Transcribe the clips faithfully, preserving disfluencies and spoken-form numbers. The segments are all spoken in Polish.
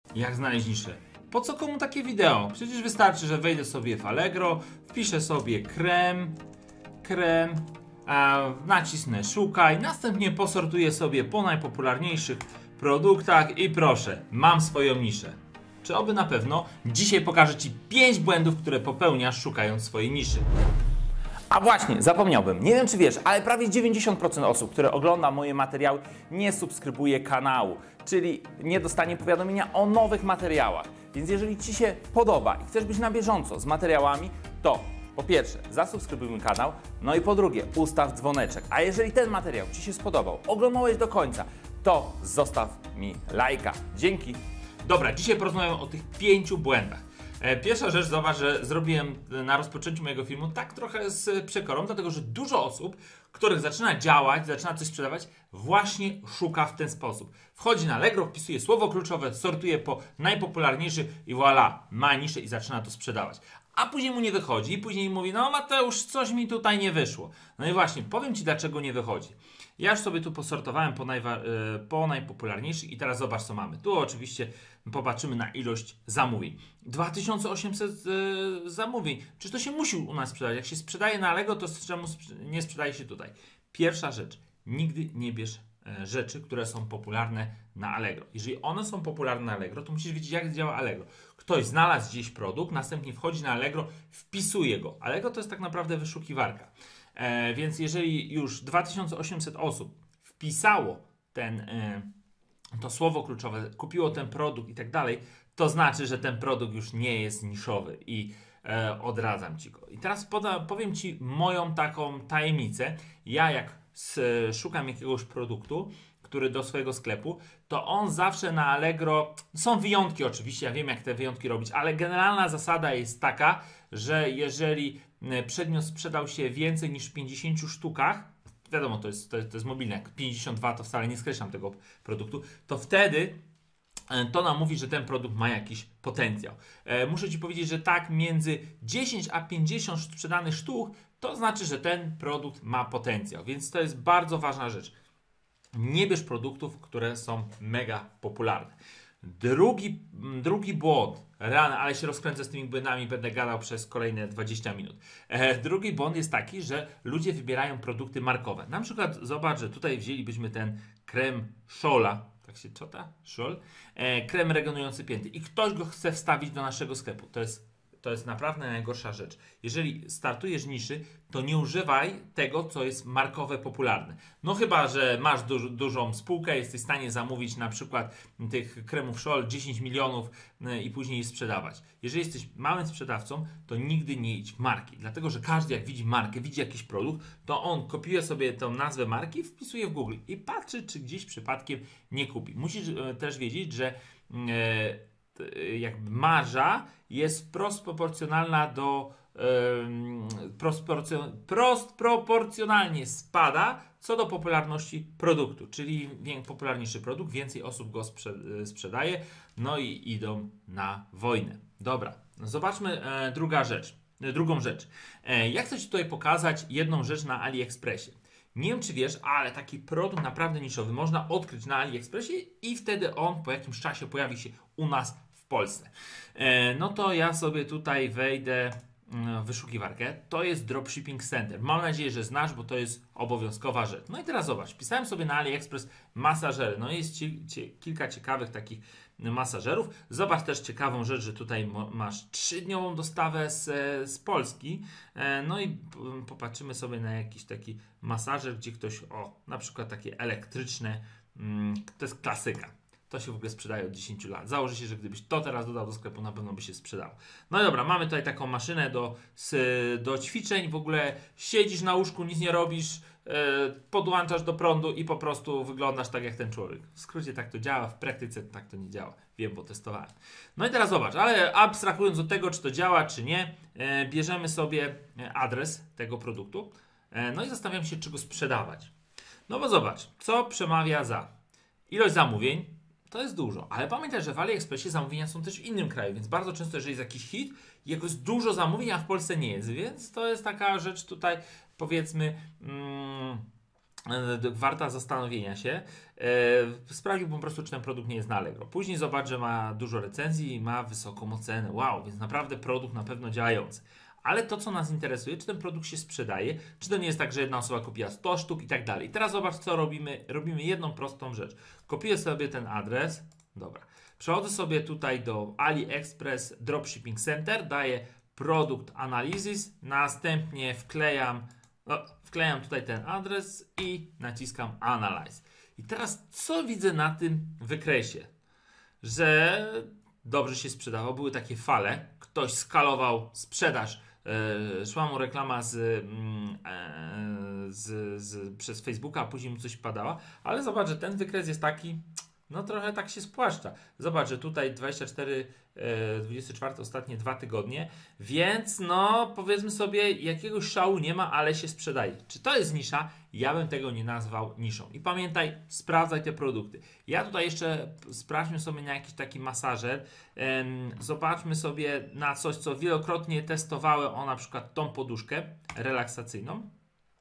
Jak znaleźć niszę? Po co komu takie wideo? Przecież wystarczy, że wejdę sobie w Allegro, wpiszę sobie krem, krem, a nacisnę szukaj, następnie posortuję sobie po najpopularniejszych produktach i proszę, mam swoją niszę. Czy oby na pewno? Dzisiaj pokażę Ci pięć błędów, które popełniasz szukając swojej niszy. A właśnie, zapomniałbym. Nie wiem, czy wiesz, ale prawie dziewięćdziesiąt procent osób, które ogląda moje materiały, nie subskrybuje kanału, czyli nie dostanie powiadomienia o nowych materiałach. Więc jeżeli Ci się podoba i chcesz być na bieżąco z materiałami, to po pierwsze, zasubskrybuj mój kanał, no i po drugie, ustaw dzwoneczek. A jeżeli ten materiał Ci się spodobał, oglądałeś do końca, to zostaw mi lajka. Dzięki. Dobra, dzisiaj porozmawiam o tych pięciu błędach. Pierwsza rzecz, zobacz, że zrobiłem na rozpoczęciu mojego filmu tak trochę z przekorą, dlatego że dużo osób, których zaczyna działać, zaczyna coś sprzedawać, właśnie szuka w ten sposób. Wchodzi na Allegro, wpisuje słowo kluczowe, sortuje po najpopularniejszych i voilà, ma niszę i zaczyna to sprzedawać. A później mu nie wychodzi i później mówi, no Mateusz, coś mi tutaj nie wyszło. No i właśnie, powiem Ci, dlaczego nie wychodzi. Ja już sobie tu posortowałem po, najwa- po najpopularniejszych i teraz zobacz, co mamy. Tu oczywiście popatrzymy na ilość zamówień. dwa tysiące osiemset yy, zamówień. Czy to się musi u nas sprzedać? Jak się sprzedaje na Allegro, to czemu nie sprzedaje się tutaj? Pierwsza rzecz. Nigdy nie bierz e, rzeczy, które są popularne na Allegro. Jeżeli one są popularne na Allegro, to musisz wiedzieć, jak działa Allegro. Ktoś znalazł gdzieś produkt, następnie wchodzi na Allegro, wpisuje go. Allegro to jest tak naprawdę wyszukiwarka. E, więc jeżeli już dwa tysiące osiemset osób wpisało ten, e, to słowo kluczowe, kupiło ten produkt i tak dalej, to znaczy, że ten produkt już nie jest niszowy i e, odradzam Ci go. I teraz poda, powiem Ci moją taką tajemnicę. Ja jak s, szukam jakiegoś produktu, który do swojego sklepu, to on zawsze na Allegro, są wyjątki oczywiście, ja wiem jak te wyjątki robić, ale generalna zasada jest taka, że jeżeli przedmiot sprzedał się więcej niż w pięćdziesięciu sztukach, wiadomo, to jest, to jest, to jest mobilne, jak pięćdziesiąt dwa to wcale nie skreślam tego produktu, to wtedy to nam mówi, że ten produkt ma jakiś potencjał. E, muszę Ci powiedzieć, że tak między dziesięć a pięćdziesiąt sprzedanych sztuk, to znaczy, że ten produkt ma potencjał, więc to jest bardzo ważna rzecz. Nie bierz produktów, które są mega popularne. Drugi, drugi błąd, rany, ale się rozkręcę z tymi błędami, będę gadał przez kolejne dwadzieścia minut. E, drugi błąd jest taki, że ludzie wybierają produkty markowe. Na przykład zobacz, że tutaj wzięlibyśmy ten krem Scholla, tak się czyta? Scholl, e, krem regenerujący pięty i ktoś go chce wstawić do naszego sklepu. To jest To jest naprawdę najgorsza rzecz. Jeżeli startujesz niszy, to nie używaj tego, co jest markowe, popularne. No chyba, że masz duż, dużą spółkę, jesteś w stanie zamówić na przykład tych kremów Scholl dziesięć milionów yy, i później je sprzedawać. Jeżeli jesteś małym sprzedawcą, to nigdy nie idź w marki. Dlatego, że każdy jak widzi markę, widzi jakiś produkt, to on kopiuje sobie tą nazwę marki, wpisuje w Google i patrzy, czy gdzieś przypadkiem nie kupi. Musisz yy, też wiedzieć, że yy, jakby marża jest wprost proporcjonalna do yy, prost, prost proporcjonalnie spada co do popularności produktu, czyli im popularniejszy produkt, więcej osób go sprze sprzedaje, no i idą na wojnę. Dobra, zobaczmy e, druga rzecz, e, drugą rzecz. E, ja chcę Ci tutaj pokazać jedną rzecz na AliExpressie. Nie wiem, czy wiesz, ale taki produkt naprawdę niszowy można odkryć na AliExpressie i wtedy on po jakimś czasie pojawi się u nas w Polsce. E, no to ja sobie tutaj wejdę w wyszukiwarkę. To jest Dropshipping Center. Mam nadzieję, że znasz, bo to jest obowiązkowa rzecz. No i teraz zobacz, pisałem sobie na AliExpress masażery. No jest ci, ci, kilka ciekawych takich masażerów. Zobacz też ciekawą rzecz, że tutaj masz trzydniową dostawę z, z Polski. E, no i popatrzymy sobie na jakiś taki masażer, gdzie ktoś, o, na przykład takie elektryczne, mm, to jest klasyka. To się w ogóle sprzedaje od dziesięciu lat. Założę się, że gdybyś to teraz dodał do sklepu, na pewno by się sprzedało. No i dobra, mamy tutaj taką maszynę do, do ćwiczeń. W ogóle siedzisz na łóżku, nic nie robisz, yy, podłączasz do prądu i po prostu wyglądasz tak jak ten człowiek. W skrócie tak to działa, w praktyce tak to nie działa. Wiem, bo testowałem. No i teraz zobacz, ale abstrahując od tego, czy to działa, czy nie, yy, bierzemy sobie adres tego produktu. Yy, no i zastanawiam się, czy go sprzedawać. No bo zobacz, co przemawia za ilość zamówień. To jest dużo, ale pamiętaj, że w AliExpressie zamówienia są też w innym kraju, więc bardzo często, jeżeli jest jakiś hit, jego jest dużo zamówień, a w Polsce nie jest, więc to jest taka rzecz tutaj, powiedzmy, mm, e, warta zastanowienia się. E, sprawdził po prostu, czy ten produkt nie jest na Allegro. Później zobacz, że ma dużo recenzji i ma wysoką ocenę. Wow, więc naprawdę produkt na pewno działający. Ale to, co nas interesuje, czy ten produkt się sprzedaje, czy to nie jest tak, że jedna osoba kupiła sto sztuk i tak dalej. I teraz zobacz, co robimy. Robimy jedną prostą rzecz. Kopiuję sobie ten adres. Dobra. Przechodzę sobie tutaj do AliExpress Dropshipping Center, daję Product Analysis, następnie wklejam, no, wklejam tutaj ten adres i naciskam Analyze. I teraz co widzę na tym wykresie? Że dobrze się sprzedawał, były takie fale, ktoś skalował sprzedaż, e, szła mu reklama z, e, z, z, przez Facebooka, a później mu coś padała, ale zobacz, że ten wykres jest taki, no trochę tak się spłaszcza. Zobacz, że tutaj dwadzieścia cztery, dwadzieścia cztery ostatnie dwa tygodnie, więc no powiedzmy sobie, jakiegoś szału nie ma, ale się sprzedaje. Czy to jest nisza? Ja bym tego nie nazwał niszą. I pamiętaj, sprawdzaj te produkty. Ja tutaj jeszcze sprawdźmy sobie na jakiś taki masażer, zobaczmy sobie na coś, co wielokrotnie testowały, o na przykład tą poduszkę relaksacyjną.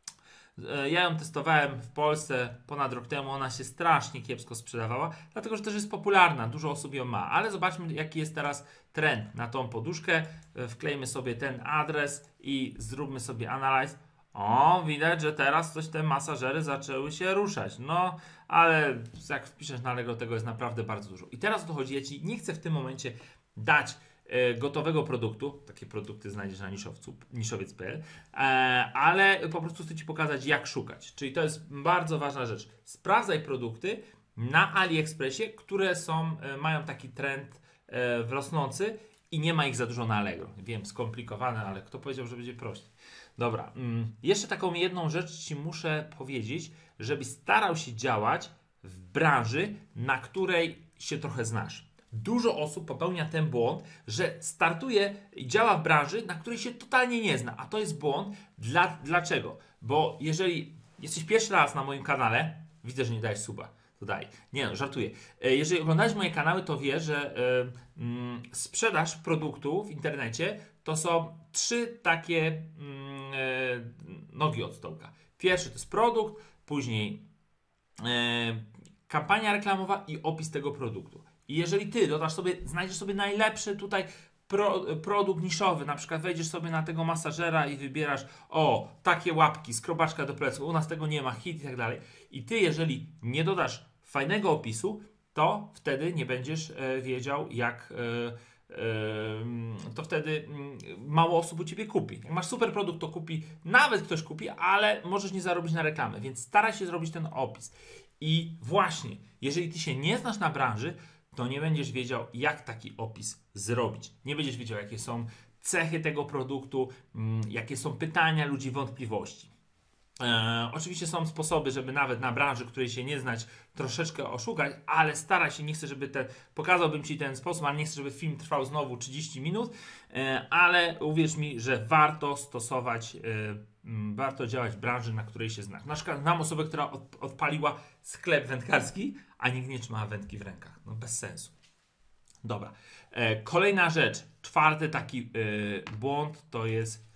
Ja ją testowałem w Polsce ponad rok temu, ona się strasznie kiepsko sprzedawała, dlatego że też jest popularna, dużo osób ją ma, ale zobaczmy jaki jest teraz trend na tą poduszkę, wklejmy sobie ten adres i zróbmy sobie analiz. O, widać, że teraz coś te masażery zaczęły się ruszać, no, ale jak wpiszesz na Allegro, tego jest naprawdę bardzo dużo. I teraz o to chodzi, ja Ci nie chcę w tym momencie dać gotowego produktu, takie produkty znajdziesz na niszowcu, niszowiec kropka p l, ale po prostu chcę Ci pokazać, jak szukać. Czyli to jest bardzo ważna rzecz. Sprawdzaj produkty na AliExpressie, które są, mają taki trend rosnący i nie ma ich za dużo na Allegro. Wiem, skomplikowane, ale kto powiedział, że będzie prościej. Dobra, jeszcze taką jedną rzecz Ci muszę powiedzieć, żebyś starał się działać w branży, na której się trochę znasz. Dużo osób popełnia ten błąd, że startuje i działa w branży, na której się totalnie nie zna. A to jest błąd. Dla, dlaczego? Bo jeżeli jesteś pierwszy raz na moim kanale, widzę, że nie dajesz suba, to daj. Nie no, żartuję. Jeżeli oglądałeś moje kanały, to wiesz, że yy, yy, sprzedaż produktu w internecie to są trzy takie yy, nogi od stołka. Pierwszy to jest produkt, później yy, kampania reklamowa i opis tego produktu. I jeżeli ty dodasz sobie, znajdziesz sobie najlepszy tutaj pro, produkt niszowy, na przykład wejdziesz sobie na tego masażera i wybierasz, o, takie łapki, skrobaczka do pleców, u nas tego nie ma, hit i tak dalej. I ty, jeżeli nie dodasz fajnego opisu, to wtedy nie będziesz e, wiedział, jak, e, e, to wtedy m, mało osób u ciebie kupi. Jak masz super produkt, to kupi, nawet ktoś kupi, ale możesz nie zarobić na reklamę, więc staraj się zrobić ten opis. I właśnie, jeżeli ty się nie znasz na branży, to nie będziesz wiedział, jak taki opis zrobić. Nie będziesz wiedział, jakie są cechy tego produktu, mm, jakie są pytania ludzi, wątpliwości. E, oczywiście są sposoby, żeby nawet na branży, której się nie znać, troszeczkę oszukać, ale staraj się, nie chcę, żeby ten, pokazałbym Ci ten sposób, ale nie chcę, żeby film trwał znowu trzydzieści minut, e, ale uwierz mi, że warto stosować, e, m, warto działać w branży, na której się znasz. Na przykład znam osobę, która od, odpaliła sklep wędkarski, a nikt nie trzymała wędki w rękach. No bez sensu. Dobra. E, kolejna rzecz, czwarty taki e, błąd to jest,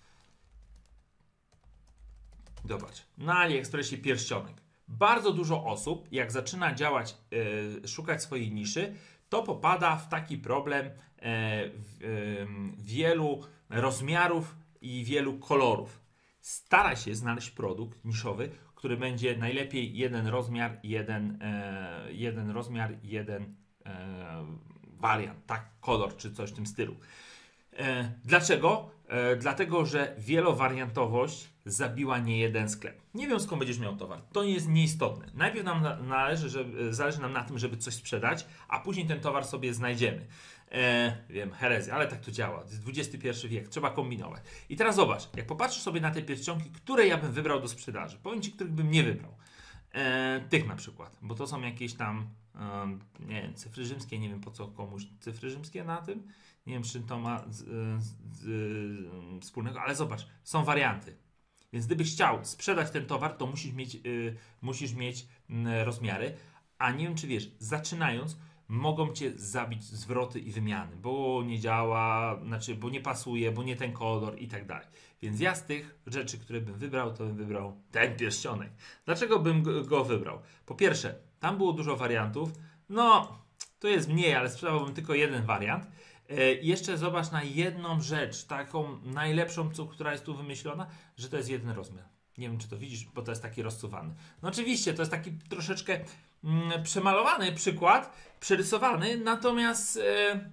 zobacz, na AliExpressie pierścionek. Bardzo dużo osób, jak zaczyna działać, e, szukać swojej niszy, to popada w taki problem e, w, e, wielu rozmiarów i wielu kolorów. Stara się znaleźć produkt niszowy, który będzie najlepiej jeden rozmiar, jeden, e, jeden rozmiar, jeden e, wariant, tak, kolor czy coś w tym stylu. E, dlaczego? E, dlatego, że wielowariantowość zabiła nie jeden sklep. Nie wiem, skąd będziesz miał towar. To jest nieistotne. Najpierw nam na, należy, żeby, zależy nam na tym, żeby coś sprzedać, a później ten towar sobie znajdziemy. E, wiem, herezja, ale tak to działa. To jest dwudziesty pierwszy wiek, trzeba kombinować. I teraz zobacz, jak popatrzysz sobie na te pierścionki, które ja bym wybrał do sprzedaży. Powiem Ci, których bym nie wybrał. E, tych na przykład, bo to są jakieś tam, e, nie wiem, cyfry rzymskie, nie wiem po co komuś cyfry rzymskie na tym. Nie wiem, czy to ma z, z, z, wspólnego, ale zobacz, są warianty. Więc gdybyś chciał sprzedać ten towar, to musisz mieć, yy, musisz mieć yy, rozmiary. A nie wiem, czy wiesz, zaczynając, mogą cię zabić zwroty i wymiany, bo nie działa, znaczy, bo nie pasuje, bo nie ten kolor i tak dalej. Więc ja z tych rzeczy, które bym wybrał, to bym wybrał ten pierścionek. Dlaczego bym go wybrał? Po pierwsze, tam było dużo wariantów. No, to jest mniej, ale sprzedawałbym tylko jeden wariant. I jeszcze zobacz na jedną rzecz, taką najlepszą, co, która jest tu wymyślona, że to jest jeden rozmiar. Nie wiem, czy to widzisz, bo to jest taki rozsuwany. No oczywiście, to jest taki troszeczkę mm, przemalowany przykład, przerysowany, natomiast e,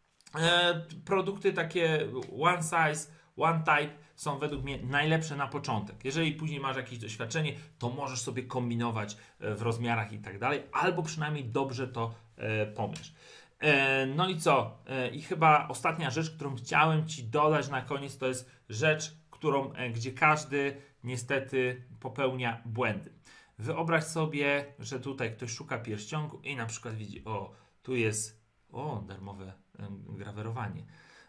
e, produkty takie one size, one type są według mnie najlepsze na początek. Jeżeli później masz jakieś doświadczenie, to możesz sobie kombinować w rozmiarach i tak dalej, albo przynajmniej dobrze to e, pomierz. E, no i co? E, I chyba ostatnia rzecz, którą chciałem Ci dodać na koniec, to jest rzecz, którą, e, gdzie każdy niestety popełnia błędy. Wyobraź sobie, że tutaj ktoś szuka pierścionku i na przykład widzi, o, tu jest, o, darmowe e, grawerowanie.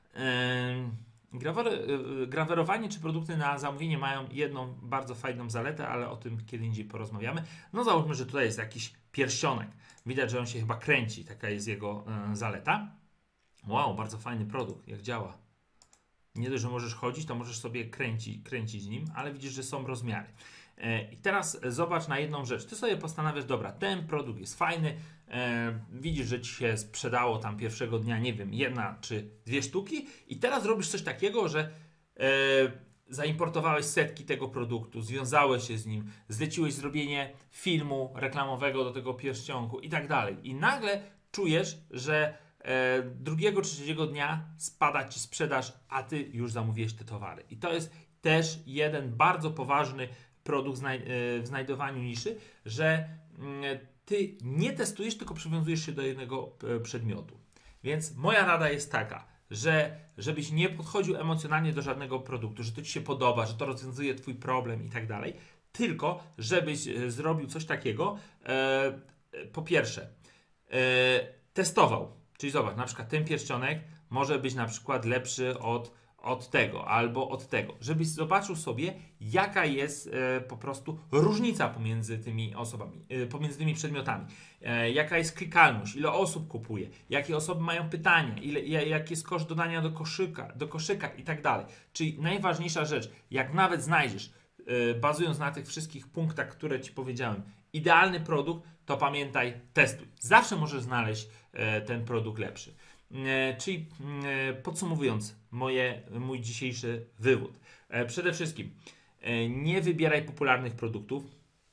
E, grawer, e, grawerowanie czy produkty na zamówienie mają jedną bardzo fajną zaletę, ale o tym kiedy indziej porozmawiamy. No załóżmy, że tutaj jest jakiś pierścionek. Widać, że on się chyba kręci, taka jest jego e, zaleta. Wow, bardzo fajny produkt, jak działa. Nie dość, że możesz chodzić, to możesz sobie kręci, kręcić nim, ale widzisz, że są rozmiary. E, I teraz zobacz na jedną rzecz. Ty sobie postanawiasz, dobra, ten produkt jest fajny, e, widzisz, że Ci się sprzedało tam pierwszego dnia, nie wiem, jedna czy dwie sztuki i teraz robisz coś takiego, że e, zaimportowałeś setki tego produktu, związałeś się z nim, zleciłeś zrobienie filmu reklamowego do tego pierścionku i tak dalej. I nagle czujesz, że e, drugiego czy trzeciego dnia spada Ci sprzedaż, a Ty już zamówiłeś te towary. I to jest też jeden bardzo poważny produkt znaj- e, w znajdowaniu niszy, że e, Ty nie testujesz, tylko przywiązujesz się do jednego e, przedmiotu. Więc moja rada jest taka, że żebyś nie podchodził emocjonalnie do żadnego produktu, że to Ci się podoba, że to rozwiązuje Twój problem i tak dalej, tylko żebyś e, zrobił coś takiego, e, e, po pierwsze, e, testował, czyli zobacz, na przykład ten pierścionek może być na przykład lepszy od, od tego albo od tego, żebyś zobaczył sobie, jaka jest e, po prostu różnica pomiędzy tymi osobami, e, pomiędzy tymi przedmiotami, e, jaka jest klikalność, ile osób kupuje, jakie osoby mają pytania, ile, jaki jest koszt dodania do koszyka, do koszyka i tak dalej. Czyli najważniejsza rzecz, jak nawet znajdziesz, e, bazując na tych wszystkich punktach, które Ci powiedziałem, idealny produkt, to pamiętaj, testuj. Zawsze możesz znaleźć e, ten produkt lepszy. E, czyli e, podsumowując moje, mój dzisiejszy wywód. E, przede wszystkim e, nie wybieraj popularnych produktów,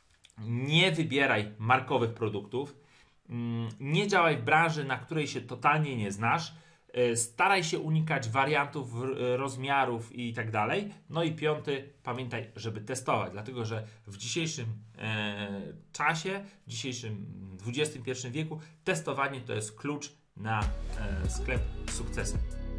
nie wybieraj markowych produktów, mm, nie działaj w branży, na której się totalnie nie znasz, e, staraj się unikać wariantów, e, rozmiarów i tak dalej. No i piąty, pamiętaj, żeby testować, dlatego że w dzisiejszym e, czasie, w dzisiejszym dwudziestym pierwszym wieku testowanie to jest klucz na e, sklep z sukcesem.